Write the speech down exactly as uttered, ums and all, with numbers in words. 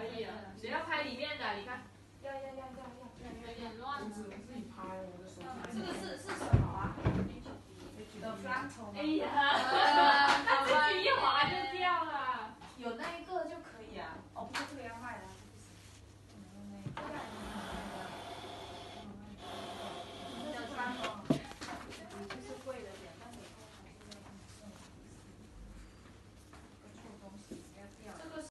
可以了。谁要拍里面的？你看。 要要要要要， 有点乱。 我只能自己拍我的手机。 这个是是什么？